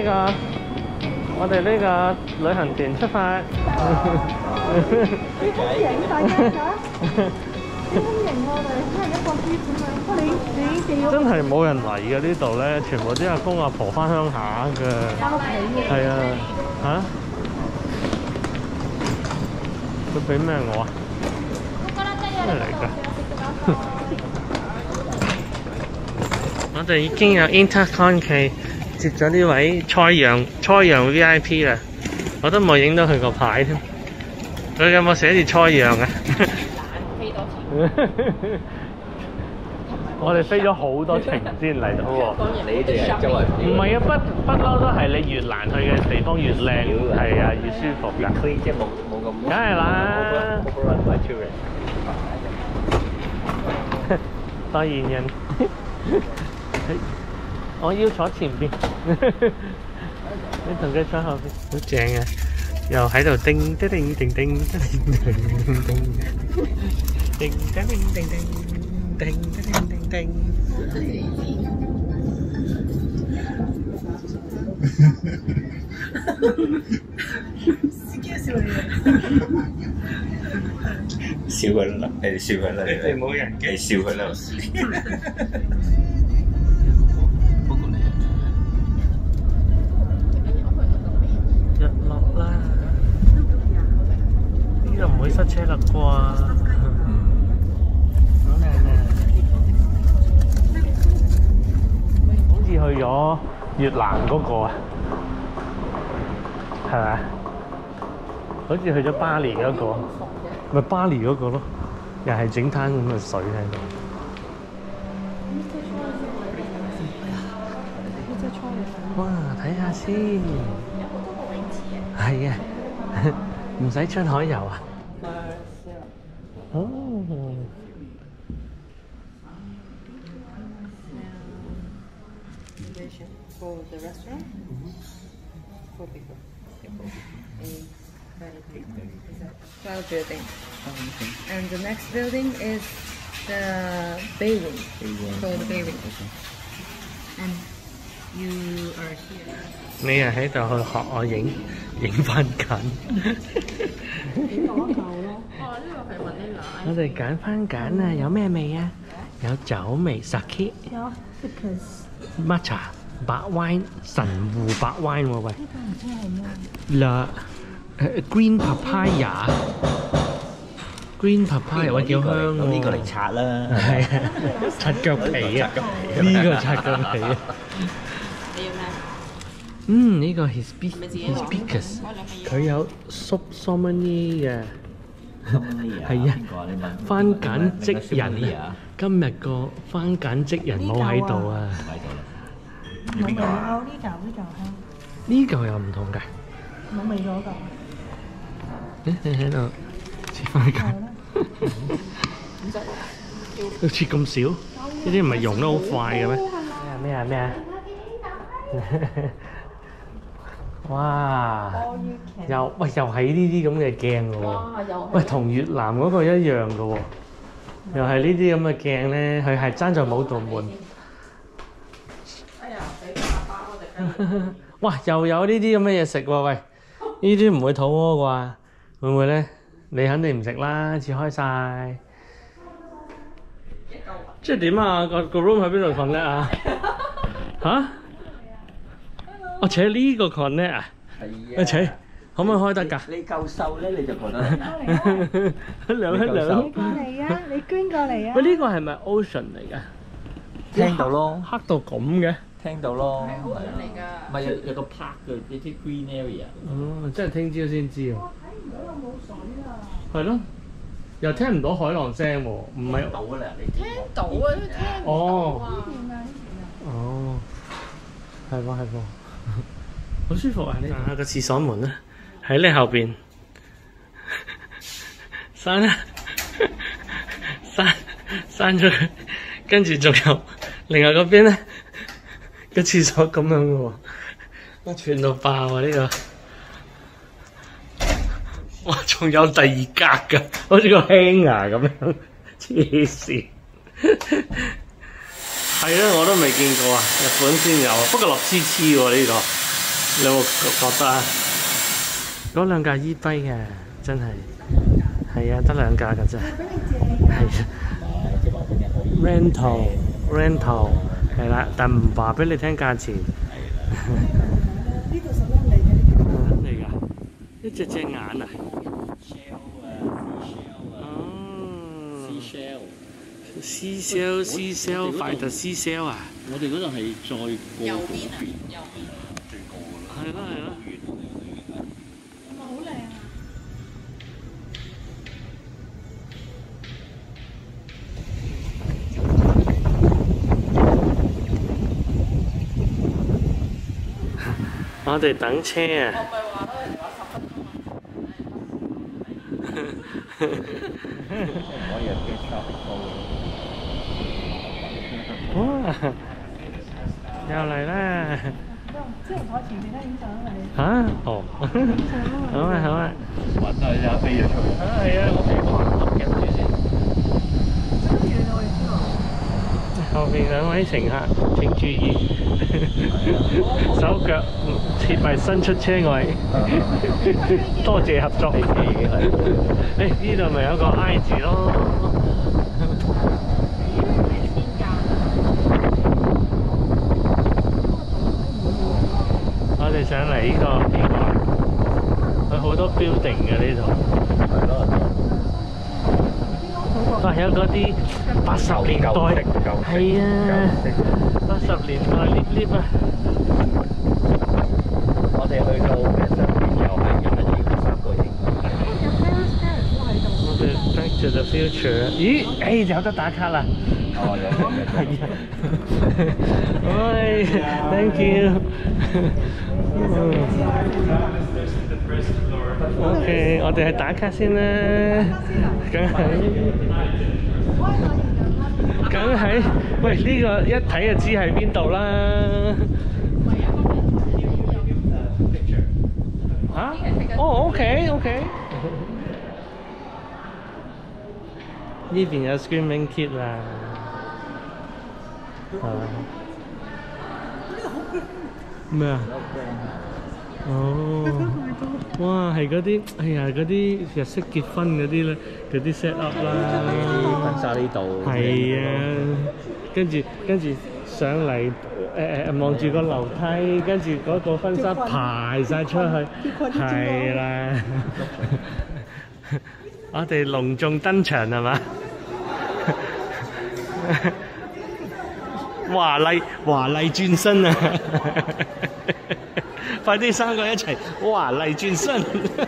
我哋呢個旅行團出發。 幾歡迎大家㗎！幾歡迎我哋，一人一個豬咁樣。不過你哋要真係冇人嚟嘅呢度咧，全部啲阿公阿婆翻鄉下嘅。 翻屋企嘅。 係啊，嚇？佢俾咩我啊？咩嚟㗎？我哋已經有 Intercon 嘅接咗呢位蔡陽 VIP 啦，我都冇影到佢個牌添。佢有冇寫住蔡陽啊？我哋飛咗好多程先嚟到喎。 你哋係周圍唔係啊，不嬲都係你越難去嘅地方越靚，係啊，越舒服㗎。 區即係冇咁。 梗係啦。代言人，我要坐前邊，你同佢坐後邊，好正啊！又喺度叮叮叮叮叮叮叮叮叮叮叮叮叮。 笑佢啦，你哋笑佢啦，你冇人嘅笑佢啦。不過咧， 日落啦，呢度唔會塞車啦啩？好靚啊！好似去咗越南嗰個啊，係咪？好似去咗巴黎嗰個。咪巴黎嗰個咯，又係整灘咁嘅水喺度。哇！睇下先。有好多個泳池啊。係啊，唔使出海遊啊。哦。 For the restaurant, 4 people. 12 building. And the next building is the bay room. Called the bay room. And you are here. 你又喺度去學我影番梘。 幾個一嚿咯。 哦，呢個係雲呢拿。 我哋揀番梘啊，有咩味啊？有酒味 sake、 有 because matcha 白 wine 神戶白 wine 喎喂。 呢個唔知係咩？ 啦，green papaya。green papaya 喂，幾香喎！ 呢個嚟擦啦， 係啊，擦腳皮啊，呢個擦腳皮啊。 你要咩？ 呢個 hibiscus，佢有 soup Sauvignon 嘅。係啊，番梘職人啊！今日個番梘職人冇喺度啊！ 冇味有呢嚿香。 呢嚿又唔同㗎。 冇味咗嚿。 你喺度切番梘，切咁少？呢啲唔係溶得好快嘅咩？咩啊？哇！又係呢啲咁嘅鏡嘅喎。喂，同越南嗰個一樣嘅喎，又係呢啲咁嘅鏡咧，佢係爭在冇道門。哎呀！俾爸爸我哋。哇！又有呢啲咁嘅嘢食喎，喂！呢啲唔會肚屙啩？會唔會咧？你肯定唔食啦，切開晒。即係點啊？個 room 喺邊度 connect 啊？嚇？我扯呢個 connect 啊？係啊。扯，可唔可以開得㗎？ 你夠瘦咧，你就覺得。 Hello。 你過嚟啊！你捐過嚟啊！ 喂，呢個係咪 ocean 嚟㗎？ 聽到咯， 黑到咁嘅。 聽到咯。 係 ocean 嚟㗎。 唔係有個 park 嘅，有啲 green area。 哦，真係聽朝先知喎。 睇唔到有冇水啊！ 係咯，又聽唔到海浪聲喎，唔係。 到㗎啦，你聽到啊，都聽唔到啊。 哦，係喎，好舒服啊！你行下個廁所門啦，喺你後邊，閂啦，閂咗佢，跟住仲有另外嗰邊咧個廁所咁樣嘅喎，哇串到爆啊呢個！哇，仲有第二格㗎，好似個輕牙咁樣，黐線！係啊，我都未見過啊，日本先有，不過落黐黐喎呢個。 你有冇覺得啊？嗰兩架衣跛嘅，真係係啊，得兩架㗎啫。係 rental 係啦，但唔話俾你聽價錢。 呢度11厘嘅嚟㗎，一隻眼啊！seashell 快特 seashell 啊！ 我哋嗰度係再過右邊啊，右邊。 最高㗎啦。 係咯係咯。 哇，好靚啊！ 我哋等車啊！ 我咪話咯，人話10分鐘唔可以有機 traffic 高哇！又嚟啦！ 之後坐前面咧影相啊你。 嚇？哦，好啊好啊。 滑低一下飛咗出去。 係啊，我俾滑夾住先。 咁遠我哋知喎。 後面兩位乘客請注意，手腳切勿伸出車外。多謝合作。誒，呢度咪有個 I 字咯。我哋上嚟呢個，佢好多 building 嘅呢度。 係咯。 哇！有嗰啲80年代，係啊，80年代 lift 啊。 我哋去到嘅雙邊又係人一住3個影。 我哋 Back to the Future， 咦？誒有得打卡啦！ 哦，有係啊。喂 ，thank you。OK， 我哋去打卡先啦，梗係，喂呢個一睇就知係邊度啦。嚇？哦，OK。呢邊有 Screaming Kid 啦，係嘛？咩啊？哦，哇，係嗰啲，哎呀，嗰啲日式結婚嗰啲咧，嗰啲 set up 啦， 婚紗呢度。 係啊，跟住上嚟，望住個樓梯，跟住嗰個婚紗排晒出去，係啦，我哋隆重登場係嘛？華麗轉身啊！快啲3個一齊華麗轉身！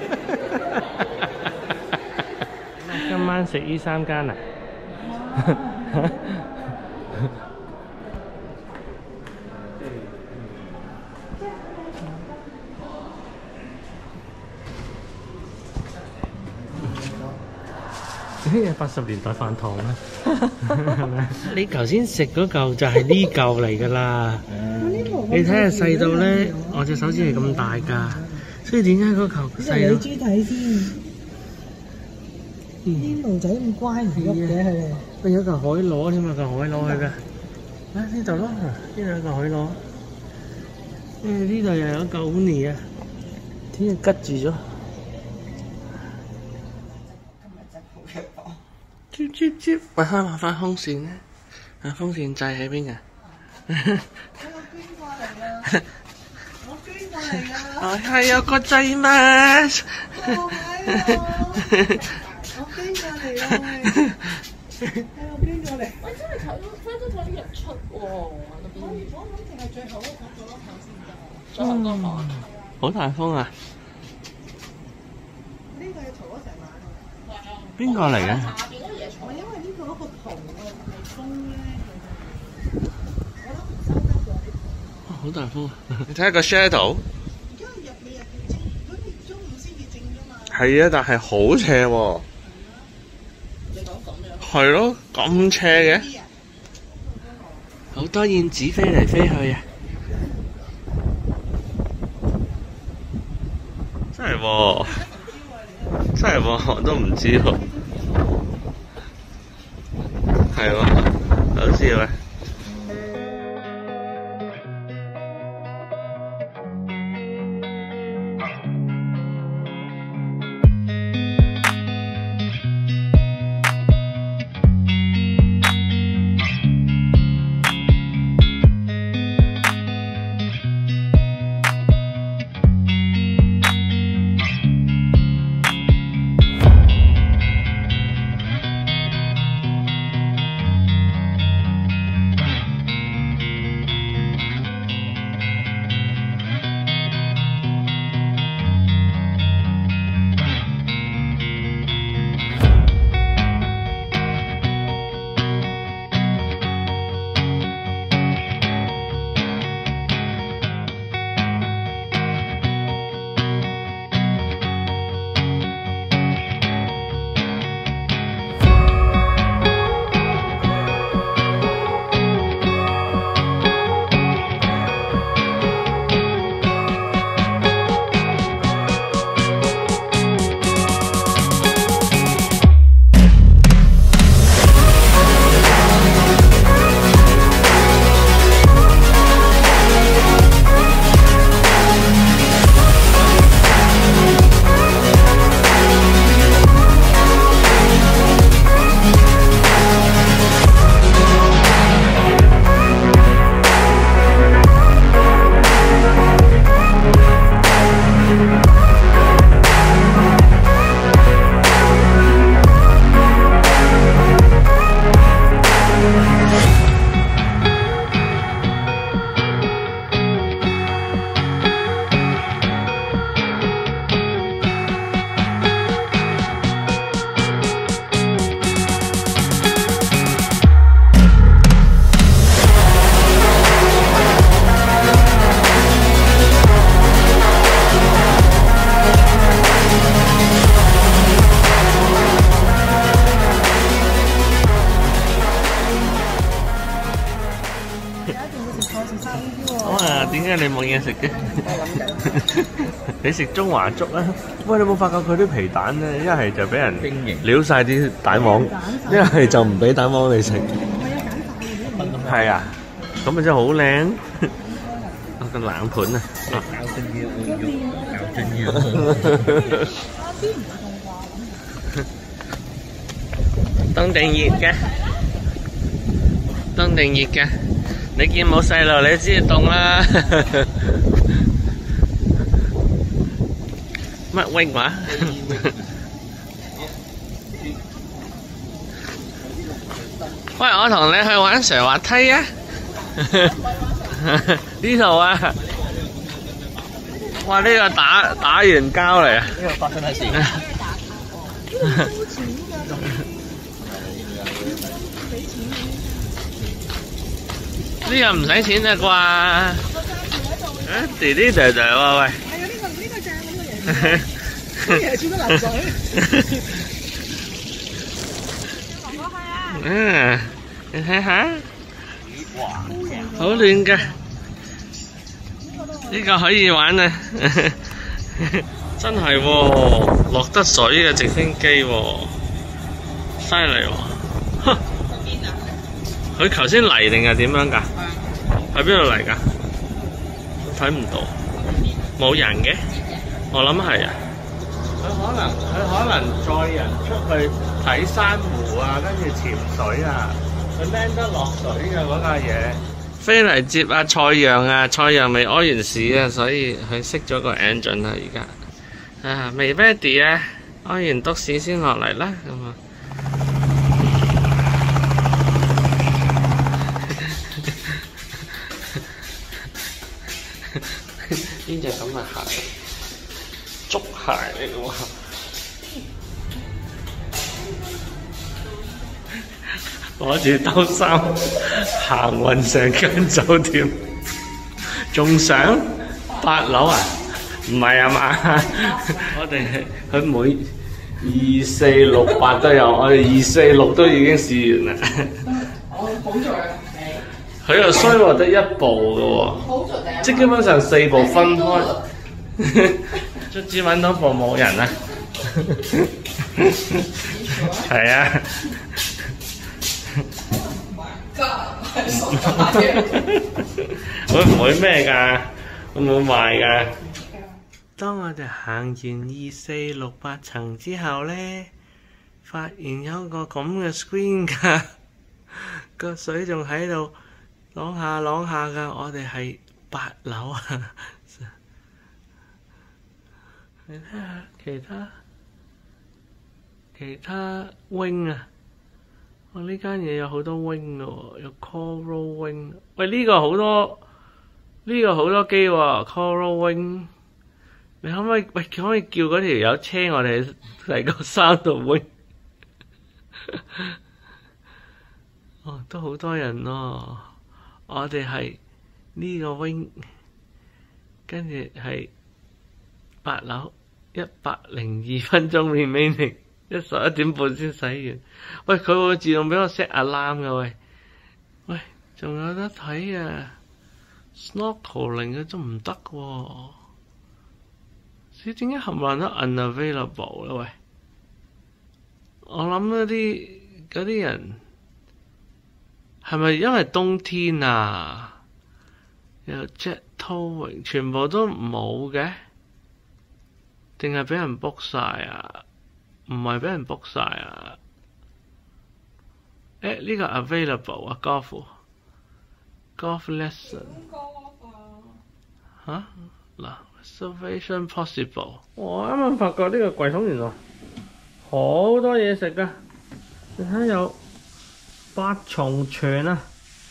今晚食呢3間啊！80年代飯堂啦，係咪？你頭先食嗰嚿就係呢嚿嚟㗎啦。你睇下細到咧，我隻手指係咁大㗎，所以點解嗰嚿細到？ 你豬睇先，啲驢仔咁乖唔喐嘅佢哋。 喂，有嚿海螺添啊，嚿海螺去㗎。啊，呢度咯，呢度有嚿海螺。呢度又有嚿 uni 啊，點解吉住咗？接，喂，開埋翻風扇咧，啊，風扇掣喺邊㗎？ 我捐過嚟啊！我捐過嚟啊！ 係有個掣嘛？ 我捐過嚟啊！我捐過嚟。喂，真係睇日出喎！我諗淨係最後嗰個咯，頭先得。最後嗰個。 好大風啊！ 呢個要嘈咗成晚啊！ 邊個嚟嘅？ 因為呢個嗰個圖啊，係風咧，我諗唔收得咗啲圖。 好大風啊！你睇下個 shadow。 而家入正，如果你中午先至正啫嘛。 係啊，但係好斜喎。 你講咁樣。 係咯，咁斜嘅。好多燕子飛嚟飛去啊！真係喎，真係喎，我都唔知喎。係喎，好笑啊！ 你冇嘢食嘅？你食中華粥啊？喂，你有冇發覺佢啲皮蛋咧，一係就俾人撩晒啲蛋黃，一係就唔俾蛋黃你食。係啊，咁咪真係好靚。個冷盤啊！當定熱嘅，當定熱嘅。你見冇細路，你知凍啦。乜 wing 話？喂，我同你去玩斜滑梯啊！呢度啊！哇！呢個打完膠嚟啊！呢個發生咩事？呢個唔使錢啊啩？啊，弟弟弟弟喎喂！係啊，呢個正呢個嘢。呢嘢轉得流水。嗯，你睇下。哇！好暖㗎。呢個可以玩啊！真係喎，落得水嘅直升機喎，犀利喎！佢頭先嚟定係點樣㗎？喺邊度嚟㗎？睇唔到，冇人嘅。我諗係啊。佢可能載人出去睇珊瑚啊，跟住潛水啊，佢孭得落水嘅嗰架嘢。飛嚟接阿蔡陽啊，蔡陽未屙完屎啊，所以佢熄咗個 engine 啦而家。啊，未 ready 啊，屙完篤屎先落嚟啦，咁啊。呢隻咁嘅鞋，竹鞋嚟嘅喎。攞住兜衫行勻成間酒店，仲想8樓啊？唔係啊嘛？我哋佢每2、4、6、8都有，我哋2、4、6都已經試完啦。佢又衰喎，得1部嘅喎，即基本上4部分開，卒之揾到部冇人啊！係啊。會唔會咩㗎？會唔會壞㗎？當我哋行完2、4、6、8層之後咧，發現有個咁嘅 screen 㗎，個水仲喺度啷下啷下㗎。我哋係8樓啊！你睇下其他 wing 啊！我呢間嘢有好多 wing 咯，有 Coral Wing。喂，呢個好多機喎 ，Coral Wing。你可唔可以叫嗰條友車我哋嚟個3度 wing？ 哦，都好多人咯。我哋係呢個 wing， 跟住係8樓，102分鐘 remaining。11點半先洗完，喂，佢會自動俾我 set alarm 嘅喂，仲有得睇啊 ，snorkeling 嘅都唔得喎，點解冚唪唥都 unavailable 咧？喂，我諗嗰啲人係咪因為冬天啊？有 jet towing 全部都冇嘅，定係俾人 book 晒啊？唔係俾人 book 晒啊！呢個 available 啊 golf lesson 嚇嗱 reservation possible。我啱啱發覺呢個櫃桶原來好多嘢食㗎，你睇有8重全啊，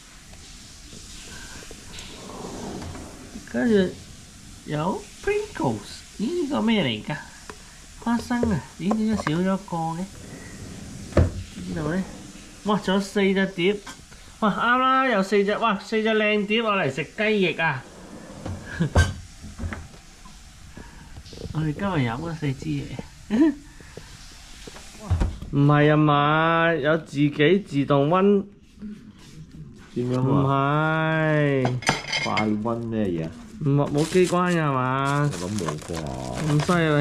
跟住有 Pringles， 咦呢個咩嚟㗎？花生啊，咦點解少咗個嘅？呢度咧，哇仲有4隻碟，哇啱啦，有4隻，哇4隻靚碟我嚟食雞翼啊！我哋今日飲咗4支嘢，唔係啊嘛，有自己自動溫， 點樣唔係快溫咩嘢？ 冇機關㗎係嘛？ 我諗冇啩。 咁犀利？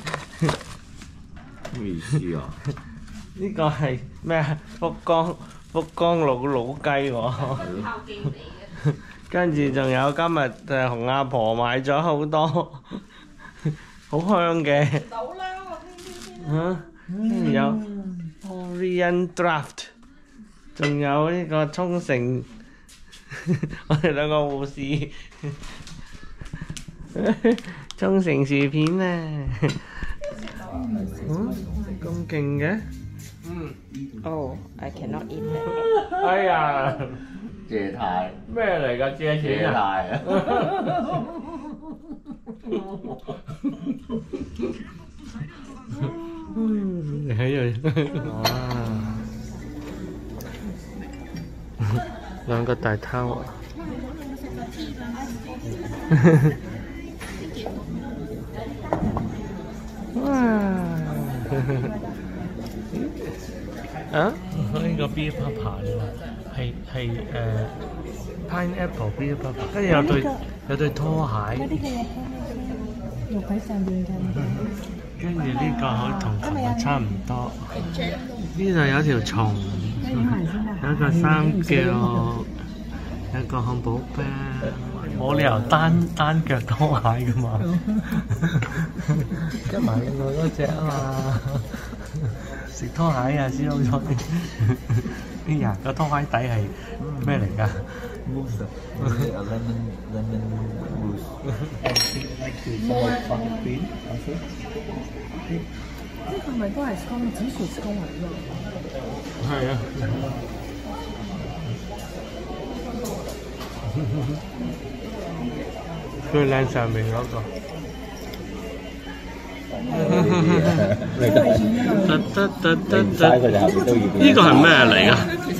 咩意思啊？ 呢個係咩啊？福江老雞喎。跟住仲有今日同阿婆買咗好多好香嘅。跟住有 Korean draft， 仲有呢個沖繩，我哋兩個護士沖繩薯片啊！咁勁嘅 Oh, I cannot eat that. 哎呀， 借貸咩嚟㗎？借錢啊！ 啊！ 你喺度，哇！兩個大偷啊！哇！啊？呢個 beer papa 啫嘛，係pineapple beer papa， 跟住有對拖鞋。 肉喺上邊嘅。 跟住呢個同琴日差唔多。呢度有條蟲，有一個三腳，有一個漢堡包，冇理由單腳拖鞋㗎嘛。跟埋另外嗰隻啊嘛，食拖鞋啊先好彩。哎呀，個拖鞋底係咩嚟㗎 ？Mousse，a lemon mousse。 呢個咪都係紫薯乾嚟㗎？ 係啊。最靚上面嗰個。呢個係咩嚟㗎？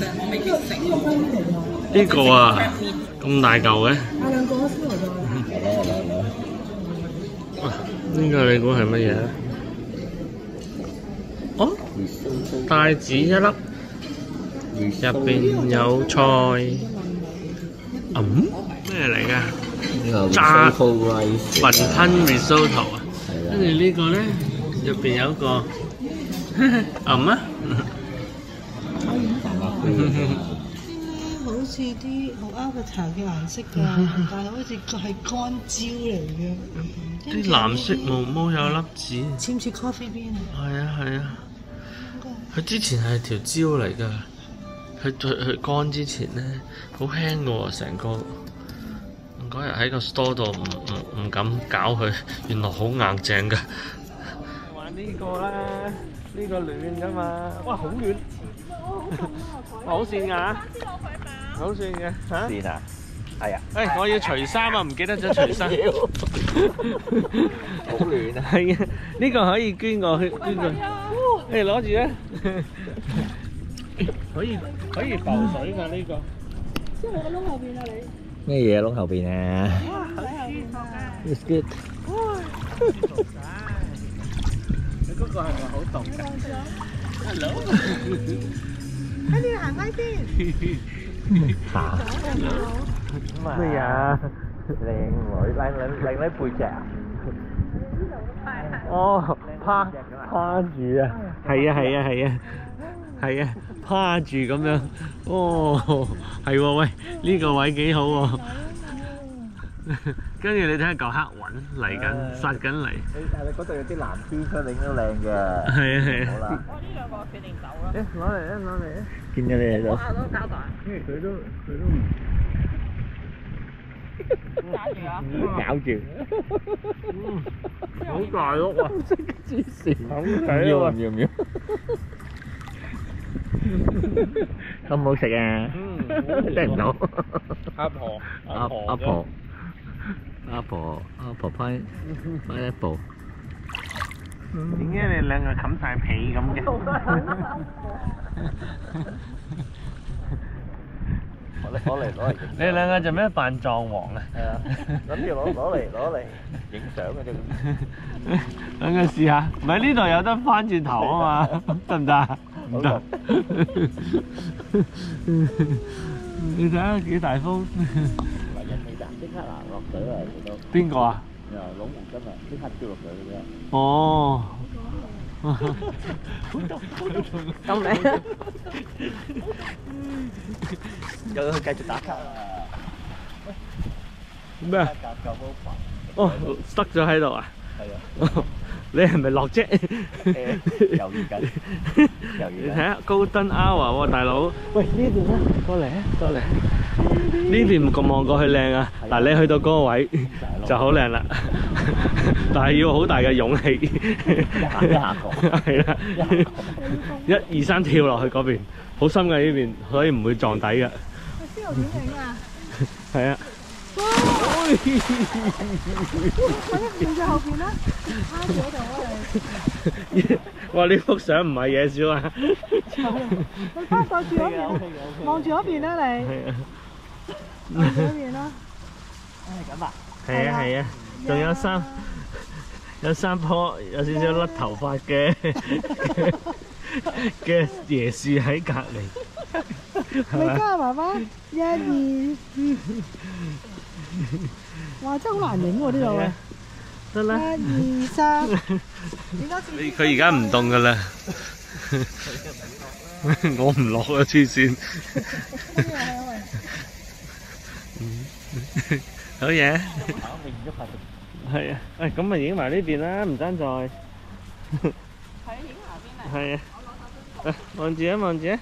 呢個啊，咁大嚿嘅。 兩個先嚟咗。 呢個你估係乜嘢？哦，帶子一粒，入邊有菜。咩嚟㗎？炸雲吞 risotto 啊！跟住呢個咧，入邊有個啊！ 好似啲好 avatar 嘅顏色㗎，但係好似係乾椒嚟嘅。 啲藍色毛毛有粒子。 似唔似 coffee bean 啊？ 係啊係啊，佢之前係條椒嚟㗎，佢乾之前咧好輕㗎喎，成個。嗰日喺個 store 度唔敢搞佢，原來好硬淨㗎。玩呢個啦，呢個暖㗎嘛，哇好暖，好跣㗎，好跣嘅嚇。跣啊！係啊。誒，我要除衫啊，唔記得咗除衫。好暖啊！係啊，呢個可以捐過去，捐過去。誒，攞住啊！可以浮水㗎呢個。 先喺個窿後邊啊你。 咩嘢窿後邊啊？ 哇，好舒服啊 ！It's good。 你嗰個係咪好凍㗎 ？Hello。 喺你行開先。 嚇？ 咩呀？ 靚女背脊啊！ 哦，趴住啊！係啊！趴住咁樣，哦，係喎，喂，呢個位幾好喎。跟住你睇下嚿黑雲嚟緊，殺緊嚟。 你嗰度有啲藍天出嚟都靚嘅。 係啊。 我呢兩個決定走啦。 攞嚟啊！ 見咗你喺度。 下都交代。 因為佢都揸住啊！ 搞住。 好大碌啊！黐線，好睇啊！ 唔要。好唔好食啊？聽唔到。阿婆pineapple。 點解你兩個冚晒被咁嘅？ 攞嚟。 你兩個做咩扮藏王啊？ 係啊，諗住攞嚟影相嘅啫。 等佢試下，唔係呢度有得翻轉頭啊嘛，得唔得啊？唔得。你睇下幾大風。 刻落水啦，佢都。 邊個啊？ 又攞毛巾啊，即刻跳落水嘅啫。 哦。 咁你又繼續打卡啦。 咩啊？哦，塞咗喺度啊？ 係啊。 你係咪落啫？ 猶豫緊，猶豫緊。 你睇下高登 hour 喎，大佬。喂，呢邊啦，過嚟啊，過嚟。呢邊咁望過去靚啊！嗱，你去到嗰個位就好靚啦，但係要好大嘅勇氣。 一下過。 係啦。1、2、3跳落去嗰邊，好深嘅呢邊，所以唔會撞底嘅。 邊度點影啊？ 係啊。 喺最後邊啦，趴住嗰度啊你。 哇！呢幅相唔係嘢少啊！ 你翻過住嗰邊，望住嗰邊啦你。 係啊。 望住嗰邊啦。 係咁啊！ 係啊係啊，仲有三棵有少少甩頭髮嘅椰樹喺隔離。 你加媽媽1、2，哇！真係好難影喎呢度啊！ 得啦。 1、2、3， 佢而家唔動㗎啦。我唔落啊！黐線。好嘢。係啊，誒咁咪影埋呢邊啦，唔爭在。係啊，影下邊啊。係啊。誒，望住啊，望住啊。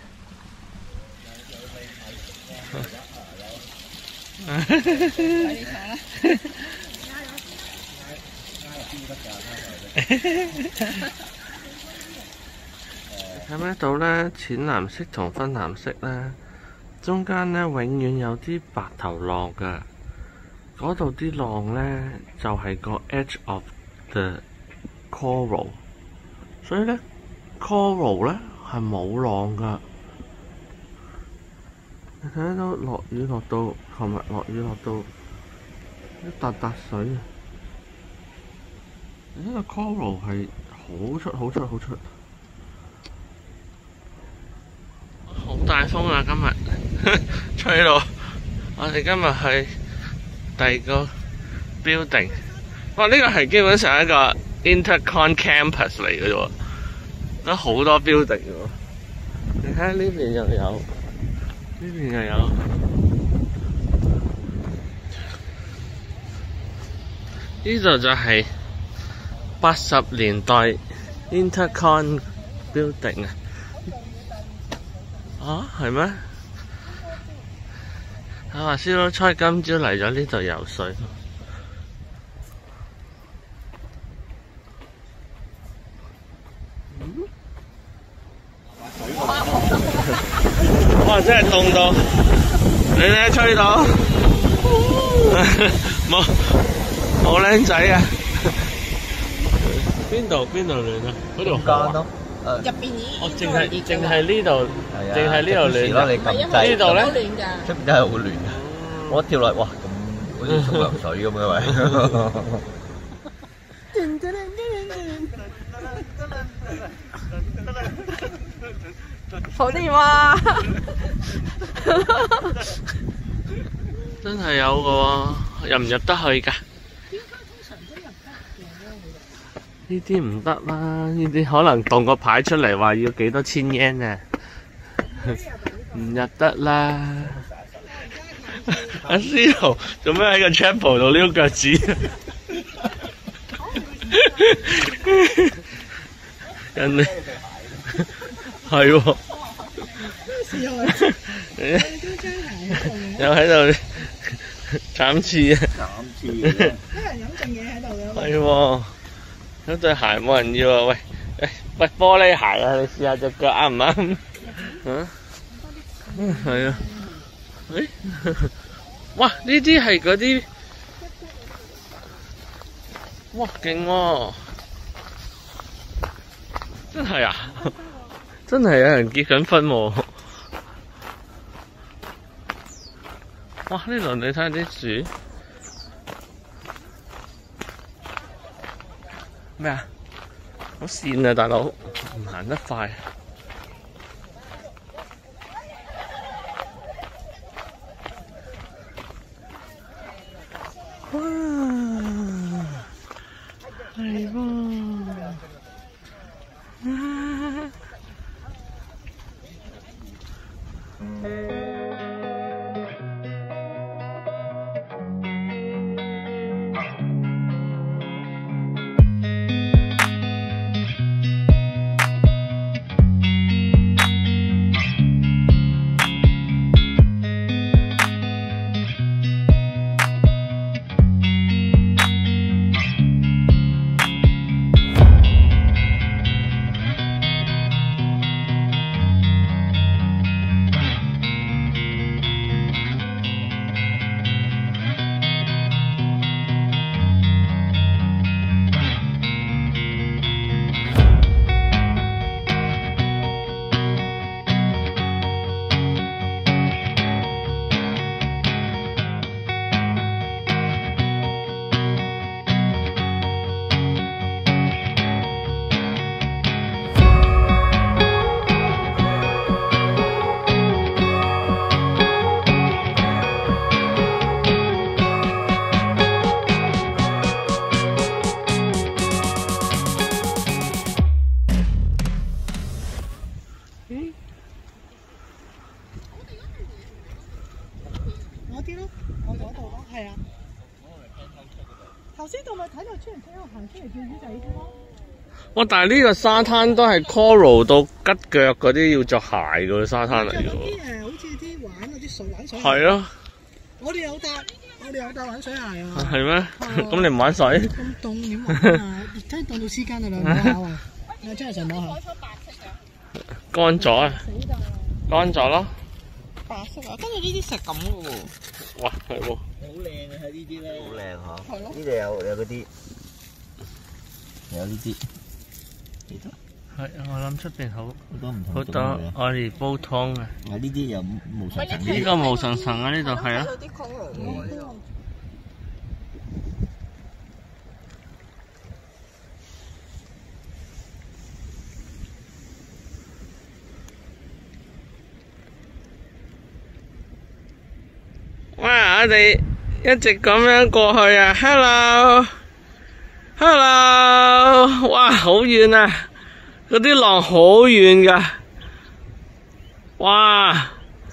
睇咩到咧？淺藍色同深藍色咧，中間咧永遠有啲白頭浪㗎。嗰度啲浪咧就係個 edge of the coral， 所以咧 coral 咧係冇浪㗎。你睇到落雨落到，琴日落雨落到一笪笪水啊！呢個 coral 係好出，好大風啊！今日吹到我哋今日去第二個 building， 哇！呢個係基本上一個 intercon campus 嚟嘅啫，都好多 building 喎。你睇下呢邊又有，呢邊又有。呢度就係80年代 intercon building 啊！啊，係咩？阿華師佬猜今朝嚟咗呢度游水。哇！真係凍到，你睇吹到，冇靚仔啊！邊度暖啊？嗰度間咯。 入邊已經哦，淨係呢度，淨係呢度暖。 你撳掣呢度咧， 出邊真係好暖啊！我跳落哇，咁好似沖涼水咁嘅喂。 好啲嘛？ 真係有嘅喎，入唔入得去㗎？呢啲唔得啦，呢啲可能動個牌出嚟話要幾多千 yen 啊，唔入得啦。阿司徒做咩喺個 chapel 度撩腳趾？人哋係喎，又喺度斬刺啊！ 啲人飲剩嘢喺度嘅。 係喎。嗰對鞋冇人要啊！喂，玻璃鞋啊！你試下隻腳啱唔啱？係啊！誒，哇！呢啲係嗰啲，哇勁喎！真係啊！真係有人結緊婚喎！哇！呢度你睇下啲樹。咩啊？好跣啊，大佬，唔行得快。 頭先同咪睇到出嚟睇我行出嚟叫魚仔嘅咯。 哇！但係呢個沙灘都係 coral 到吉腳嗰啲要着鞋嘅沙灘嚟嘅喎。 啲好似啲玩嗰啲水玩水。 係咯。 我哋有搭玩水鞋啊。 係咩？咁你唔玩水？ 咁凍點玩啊？真係凍到絲巾啊！兩下啊！真係成摸下。 乾咗啊！乾咗咯。 白色啊，跟住呢啲石咁嘅喎。 哇，係喎。 好靚啊！睇呢啲咧，好靚嗬。 係咯。 呢度有嗰啲，有呢啲。 係，我諗出邊好多唔同好多我哋煲湯啊！ 呢啲有無層層。 呢個無層層啊！呢度係啊。哇！我哋一直咁樣過去啊 ，Hello，Hello， 哇，好遠啊！嗰啲浪好遠噶，哇！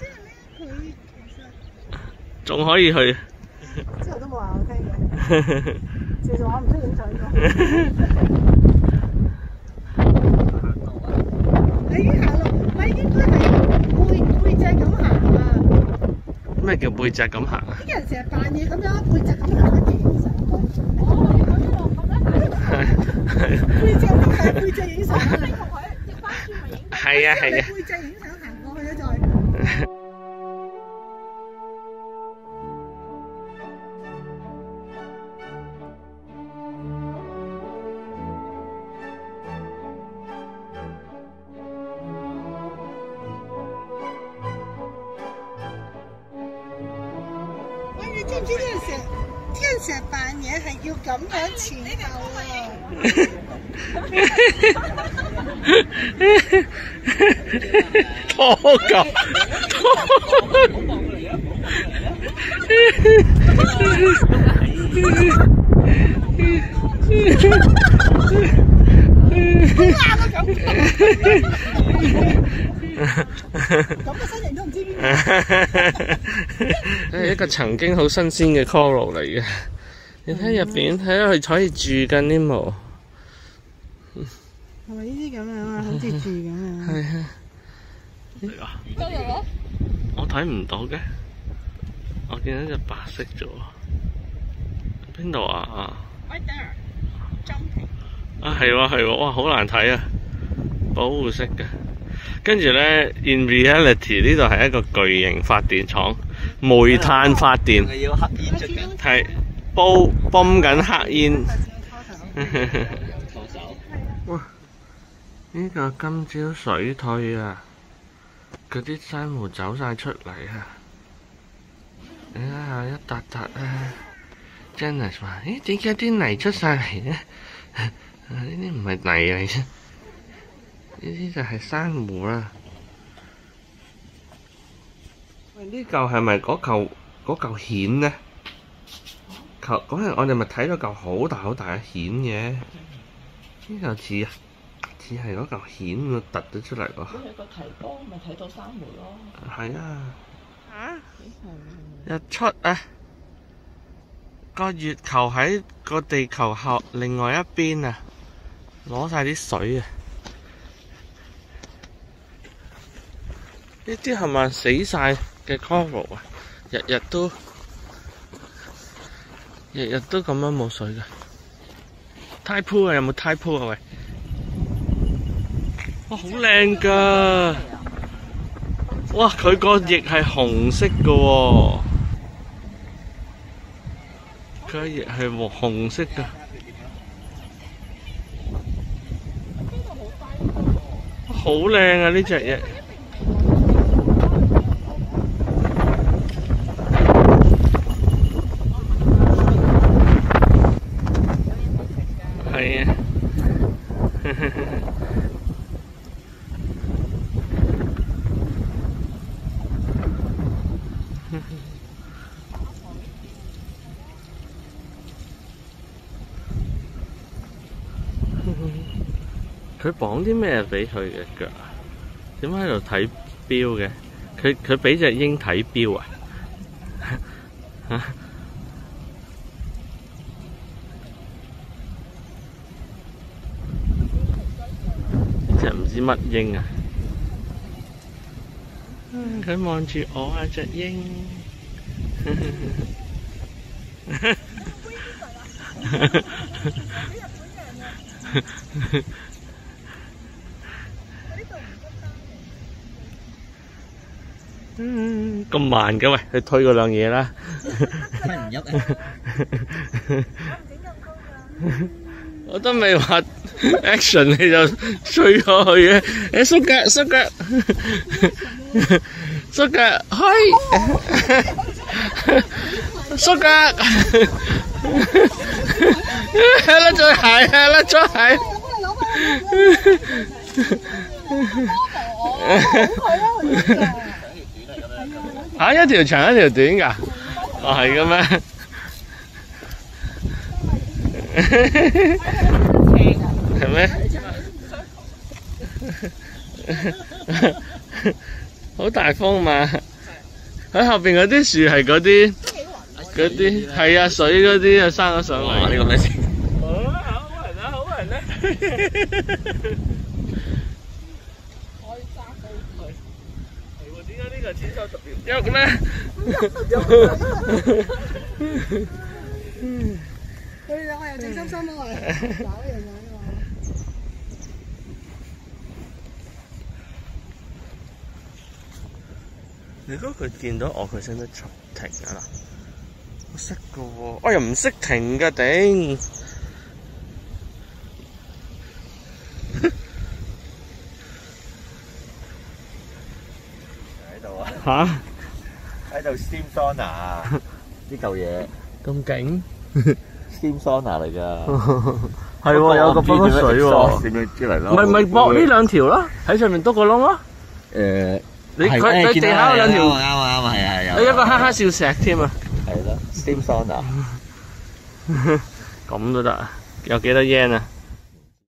仲可以去。 之後都冇話我聽嘅，自從我唔識影相咗。你已經行路，咪應該係背脊咁行啊！ 咩叫背脊咁行啊？ 啲人成日扮嘢咁樣背脊咁行，跟住影相。哦，背脊咁行，背脊影相。你同佢逆翻轉咪影？係啊係啊。背脊影相行過去啊再。你知唔知啲人成日扮嘢係要咁樣前後啊？ 拖狗， 咁嘅身形都唔知邊個。 係一個曾經好新鮮嘅 coral 嚟嘅，你睇入邊，睇下佢可以住緊呢模。 係咪呢啲咁樣啊？好似住咁樣。 係啊。我睇唔到嘅，我見到隻白色啫喎。邊度啊？Right there, jumping。啊，係喎係喎，哇，好難睇啊！保護色嘅。跟住咧 ，in reality 呢度係一個巨型發電廠，煤炭發電，係泵緊黑煙。哇！呢個今朝水退啊，嗰啲珊瑚走晒出嚟啊！你睇下一笪笪啊 ，Janice 話：咦，點解啲泥出晒嚟咧？呢啲唔係泥嚟啫。呢啲就係珊瑚啦。喂，呢嚿係咪嗰嚿蜆呢？嗰日我哋咪睇到嚿好大好大嘅蜆嘅，呢嚿似係嗰嚿蜆咁突咗出嚟喎。 你個提光咪睇到珊瑚咯。 係啊。日出啊！個月球喺個地球後另外一邊啊，攞晒啲水啊！呢啲係咪死晒嘅 coral 啊？日日都咁樣冇水嘅。tide pool 啊，有冇 tide pool 啊？喂，哇，好靚㗎！哇，佢個翼係紅色嘅喎，佢個翼係紅色嘅。好靚啊！呢隻翼。係啊。佢綁啲咩俾佢嘅腳啊？點解喺度睇錶嘅？佢俾隻鷹睇錶啊？ 隻唔知乜鷹啊！佢望住我啊，隻鷹。咁慢嘅喂，去推嗰兩嘢啦。 推唔喐啊！ 我都未話 action 你就追過去嘅，誒縮腳縮腳縮腳，開縮腳，甩咗鞋啊！甩咗鞋。嚇一條長一條短㗎？哦係嘅咩？係咩？好大風嘛！喺後邊嗰啲樹係嗰啲係啊水嗰啲啊生咗上嚟。 呢個咩先？ 好人啊！好人啊！可以揸到佢。係喎，點解呢個淺手特別喐咧？ 佢哋兩個又靜心心啊！搞樣樣啊！ 如果佢見到我，佢識得停㗎啦。我識㗎喎，我又唔識停㗎頂。 喺度啊！ 嚇！ 喺度 steam sauna 呢嚿嘢。 咁勁 ？steam sauna 嚟㗎。 係喎，有個泵水喎。 點樣出嚟咯？ 咪駁呢兩條咯，喺上面篤個窿咯。佢地下有兩條， 啱啊，係有一個黑黑笑石添啊。 係咯 ，steam sauna。 咁都得啊？有幾多 yen 啊？